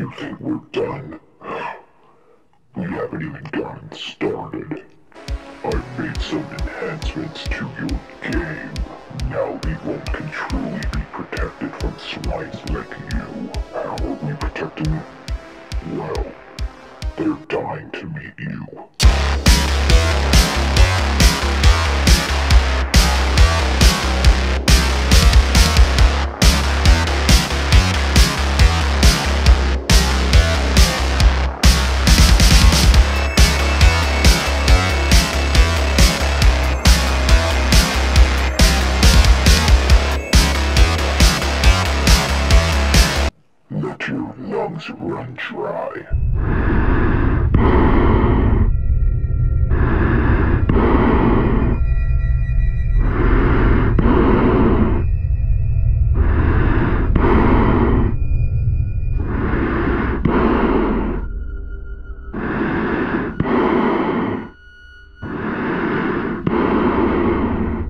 You think we're done? We haven't even gotten started. I've made some enhancements to your game. Now Evolve can truly be protected from swines like you. How are we protecting them? Well, they're dying to meet you. Let your lungs run dry.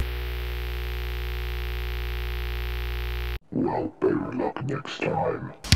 Well, better luck next time.